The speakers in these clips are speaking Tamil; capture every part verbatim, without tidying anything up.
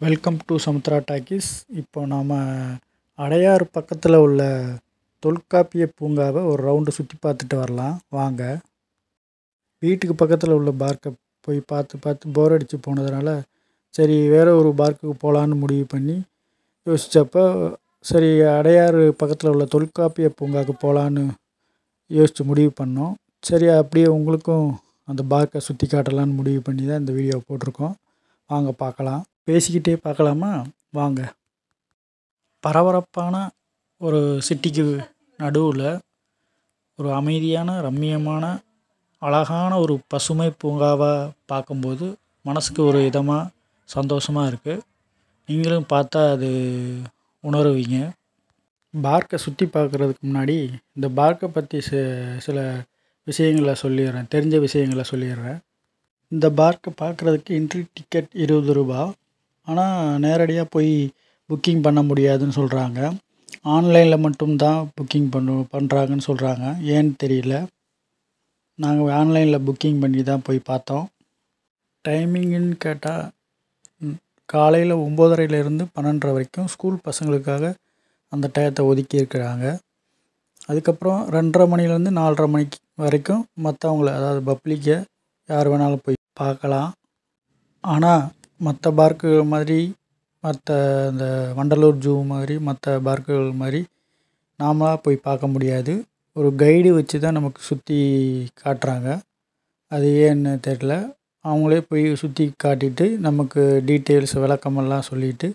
Welcome to Samudra talkies. இப்போ நாம் அடையார் பக்கத்தில் உள்ள தொல்காப்பிய பூங்காவை ஒரு ரவுண்டு சுற்றி பார்த்துட்டு வரலாம் வாங்க. வீட்டுக்கு பக்கத்தில் உள்ள பார்க்கை போய் பார்த்து பார்த்து போர் அடித்து போனதுனால சரி வேறு ஒரு பார்க்குக்கு போகலான்னு முடிவு பண்ணி யோசித்தப்போ சரி அடையார் பக்கத்தில் உள்ள தொல்காப்பிய பூங்காவுக்கு போகலான்னு யோசித்து முடிவு பண்ணோம். சரி அப்படியே உங்களுக்கும் அந்த பார்க்கை சுற்றி காட்டலான்னு முடிவு பண்ணி தான் இந்த வீடியோ போட்டிருக்கோம். வாங்க பார்க்கலாம். பேசிக்கிட்டே பார்க்கலாமா வாங்க. பரபரப்பான ஒரு சிட்டிக்கு நடுவில் ஒரு அமைதியான ரம்மியமான அழகான ஒரு பசுமை பூங்காவாக பார்க்கும்போது மனசுக்கு ஒரு இதமாக சந்தோஷமாக இருக்குது. நீங்களும் பார்த்தா அது உணருவீங்க. பார்க்கை சுற்றி பார்க்குறதுக்கு முன்னாடி இந்த பார்க்கை பற்றி சி சில விஷயங்களை சொல்லிடுறேன், தெரிஞ்ச விஷயங்களை சொல்லிடுறேன். இந்த பார்க்கை பார்க்குறதுக்கு என்ட்ரி டிக்கெட் இருபது ரூபா. ஆனால் நேரடியாக போய் புக்கிங் பண்ண முடியாதுன்னு சொல்கிறாங்க. ஆன்லைனில் மட்டும்தான் புக்கிங் பண்ணு பண்ணுறாங்கன்னு சொல்கிறாங்க. ஏன்னு தெரியல. நாங்கள் ஆன்லைனில் புக்கிங் பண்ணி தான் போய் பார்த்தோம். டைமிங்குன்னு கேட்டால் காலையில் ஒம்போதரைலேருந்து பன்னெண்டரை வரைக்கும் ஸ்கூல் பசங்களுக்காக அந்த டயத்தை ஒதுக்கி இருக்கிறாங்க. அதுக்கப்புறம் ரெண்டரை மணிலேருந்து நாலரை மணிக்கு வரைக்கும் மற்றவங்கள அதாவது பப்ளிக்கை யார் வேணாலும் போய் பார்க்கலாம். ஆனால் மற்ற பார்க்குகள் மாதிரி மற்ற இந்த வண்டலூர் ஜூ மாதிரி மற்ற பார்க்குகள் மாதிரி நாமளாக போய் பார்க்க முடியாது. ஒரு கைடு வச்சு தான் நமக்கு சுற்றி காட்டுறாங்க. அது ஏன்னு தெரியல. அவங்களே போய் சுற்றி காட்டிட்டு நமக்கு டீட்டெயில்ஸ் விளக்கமெல்லாம் சொல்லிவிட்டு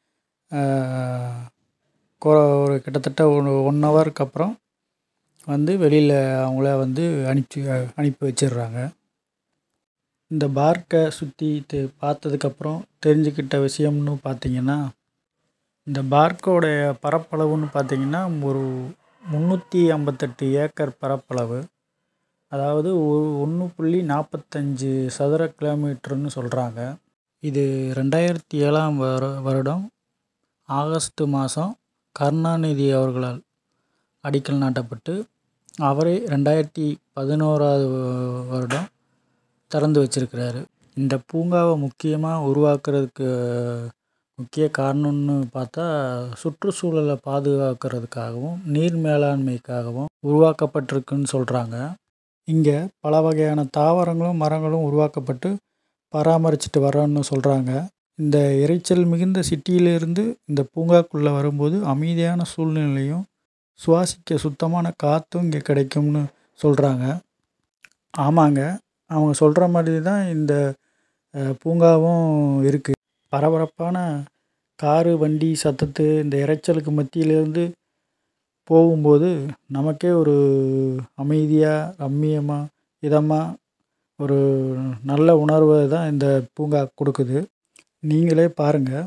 ஒரு கிட்டத்தட்ட ஒரு ஒன் ஹவருக்கு அப்புறம் வந்து வெளியில் அவங்கள வந்து அனுப்பிச்சி அனுப்பி வச்சிடுறாங்க. இந்த பார்க்கை சுற்றி பார்த்ததுக்கப்புறம் தெரிஞ்சுக்கிட்ட விஷயம்னு பார்த்திங்கன்னா, இந்த பார்க்கோடைய பரப்பளவுன்னு பார்த்திங்கன்னா ஒரு முந்நூற்றி ஐம்பத்தெட்டு ஏக்கர் பரப்பளவு. அதாவது ஒரு ஒன்று புள்ளி நாற்பத்தஞ்சு சதுர கிலோமீட்டர்னு சொல்கிறாங்க. இது ரெண்டாயிரத்தி ஏழாம் வரு வருடம் ஆகஸ்ட் மாதம் கருணாநிதி அவர்களால் அடிக்கல் நாட்டப்பட்டு அவரே ரெண்டாயிரத்தி பதினோராவது வருடம் திறந்து வச்சிருக்கிறாரு. இந்த பூங்காவை முக்கியமாக உருவாக்குறதுக்கு முக்கிய காரணம்னு பார்த்தா சுற்றுச்சூழலை பாதுகாக்கிறதுக்காகவும் நீர் மேலாண்மைக்காகவும் உருவாக்கப்பட்டிருக்குன்னு சொல்கிறாங்க. இங்கே பல வகையான தாவரங்களும் மரங்களும் உருவாக்கப்பட்டு பராமரிச்சுட்டு வரோன்னு சொல்கிறாங்க. இந்த இரைச்சல் மிகுந்த சிட்டியிலிருந்து இந்த பூங்காக்குள்ளே வரும்போது அமைதியான சூழ்நிலையும் சுவாசிக்க சுத்தமான காற்றும் இங்கே கிடைக்கும்னு சொல்கிறாங்க. ஆமாங்க, அவங்க சொல்கிற மாதிரி தான் இந்த பூங்காவும் இருக்குது. பரபரப்பான காரு வண்டி சத்தத்து இந்த இரைச்சலுக்கு மத்தியிலேருந்து போகும்போது நமக்கே ஒரு அமைதியாக ரம்மியமாக இதமாக ஒரு நல்ல உணர்வை தான் இந்த பூங்கா கொடுக்குது. நீங்களே பாருங்கள்.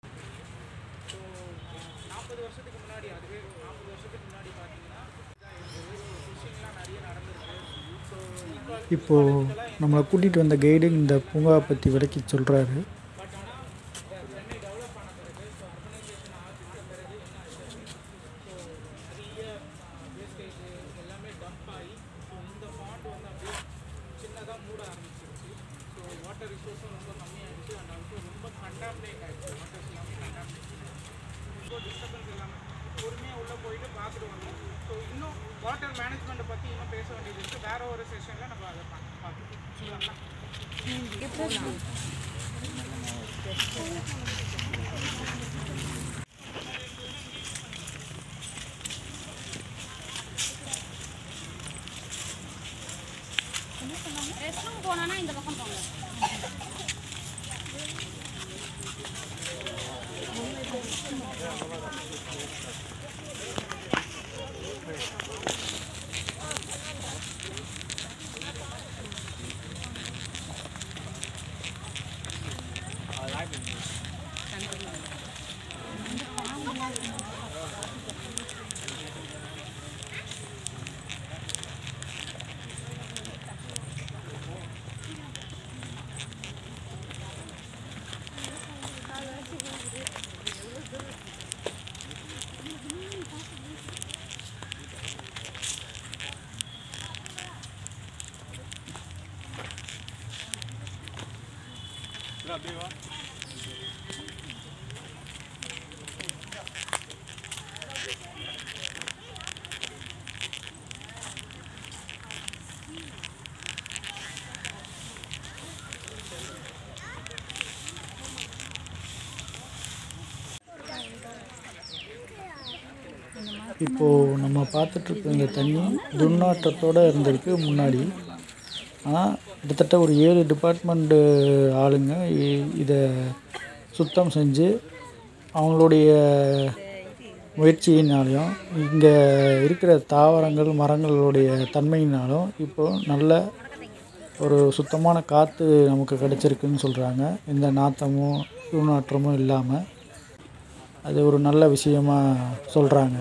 இப்போது நம்மளை கூட்டிகிட்டு வந்த கைடு இந்த பூங்காவை பற்றி விளக்கி சொல்கிறாரு. வாட்டர் மேனேஜ்மெண்ட் பற்றி இன்னும் பேச வேண்டியது இருக்குது. வேற ஒரு செஷனில் நம்ம அதை பார்க்கலாம். ரெஸ்ட் ரூம் போனா இந்த பக்கம் போங்க. அப்படியே வா. இப்போது நம்ம பார்த்துட்ருக்க இந்த தண்ணி துர்நாற்றத்தோடு இருந்திருக்கு முன்னாடி. ஆனால் கிட்டத்தட்ட ஒரு ஏழு டிபார்ட்மெண்ட்டு ஆளுங்க இதை சுத்தம் செஞ்சு அவங்களுடைய முயற்சியினாலையும் இங்கே இருக்கிற தாவரங்கள் மரங்களுடைய தன்மையினாலும் இப்போது நல்ல ஒரு சுத்தமான காற்று நமக்கு கிடச்சிருக்குன்னு சொல்கிறாங்க. எந்த நாற்றமும் துர்நாற்றமும் இல்லாமல் அது ஒரு நல்ல விஷயமாக சொல்கிறாங்க.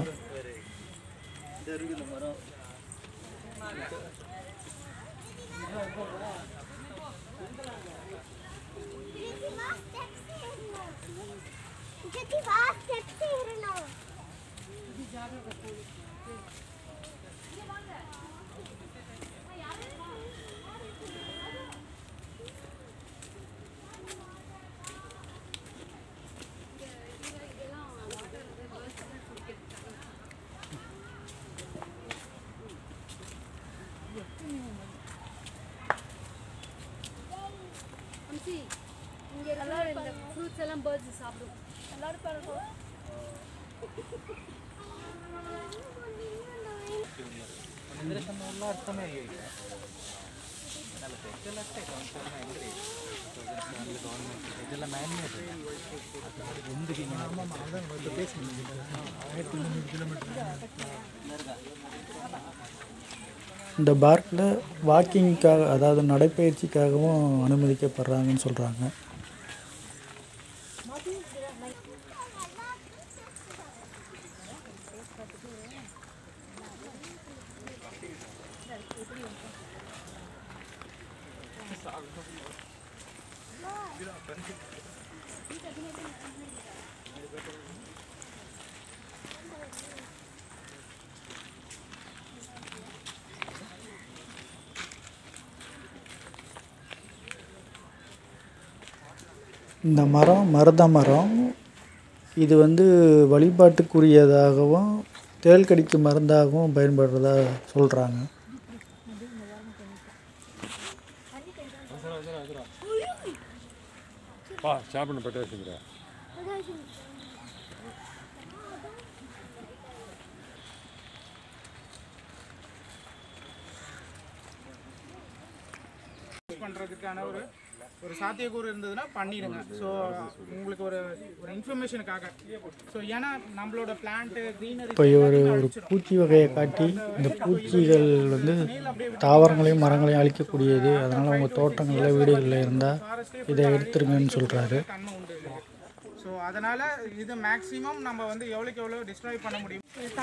இங்கே எல்லாரும் இந்த ஃப்ரூட்ஸ் எல்லாம் பேர்ட்ஸ் சாப்பிடும். எல்லாரும் பாருங்க. இந்த பார்க்கில் வாக்கிங்காக அதாவது நடைப்பயிற்சிக்காகவும் அனுமதிக்கப்படுறாங்கன்னு சொல்கிறாங்க. இந்த மரம் மருத மரம். இது வந்து வழிபாட்டுக்குரியதாகவும் தேள் கடிக்கு மருந்தாகவும் பயன்படுறதா சொல்கிறாங்க. பண்ணுறதுக்கான ஒரு ஒரு சாத்தியக்கூறு இருந்ததுன்னா பண்ணிடுங்க. ஸோ உங்களுக்கு ஒரு ஒரு இன்ஃபர்மேஷனுக்காக. ஸோ ஏன்னா நம்மளோட பிளான்ட்டு க்ரீனரி இப்போ ஒரு ஒரு பூச்சி வகையை காட்டி இந்த பூச்சிகள் வந்து தாவரங்களையும் மரங்களையும் அழிக்கக்கூடியது. அதனால் உங்கள் தோட்டங்களில் வீடுகளில் இருந்தால் இதை எடுத்துருங்கன்னு சொல்கிறாரு. தன்மை உண்டு. ஸோ அதனால் இது மேக்ஸிமம் நம்ம வந்து எவ்வளோக்கு எவ்வளோ டிஸ்ட்ராய் பண்ண முடியும்.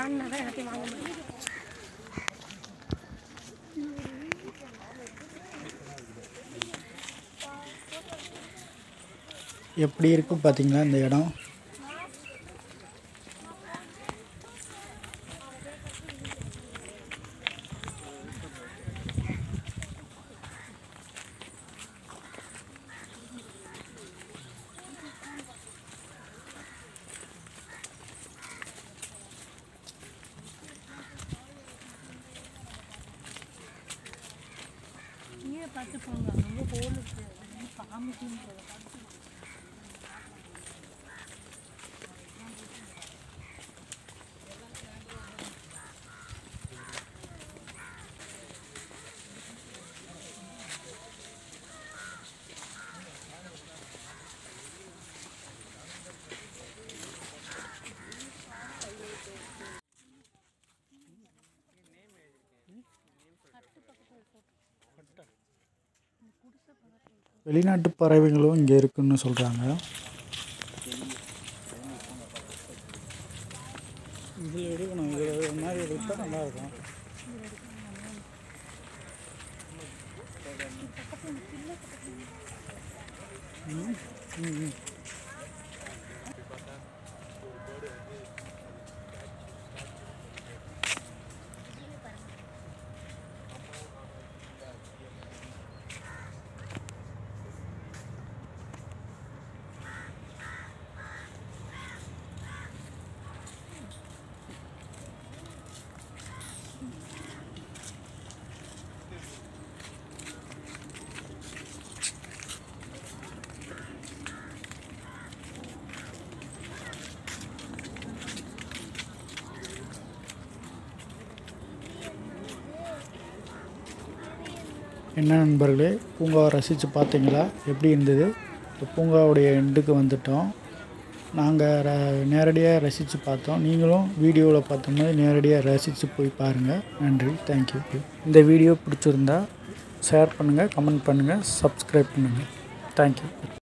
எப்படி இருக்கும் பார்த்தீங்களா இந்த இடம்? பார்த்து போங்க. ரொம்ப கோல் பாம்பு. வெளிநாட்டு பறவைகளும் இங்கே இருக்குன்னு சொல்கிறாங்க. இதில் எடுக்கணும். இதில் மாதிரி எடுத்தால் நல்லாயிருக்கும். ம் ம் என்ன நண்பர்களே, பூங்காவை ரசித்து பார்த்தீங்களா? எப்படி இருந்தது? இப்போ பூங்காவுடைய எண்டுக்கு வந்துட்டோம். நாங்கள் ர நேரடியாக ரசித்து பார்த்தோம். நீங்களும் வீடியோவில் பார்த்த மாதிரி நேரடியாக ரசித்து போய் பாருங்கள். நன்றி, தேங்க்யூ. இந்த வீடியோ பிடிச்சிருந்தா ஷேர் பண்ணுங்கள், கமெண்ட் பண்ணுங்கள், சப்ஸ்கிரைப் பண்ணுங்கள். தேங்க்யூ.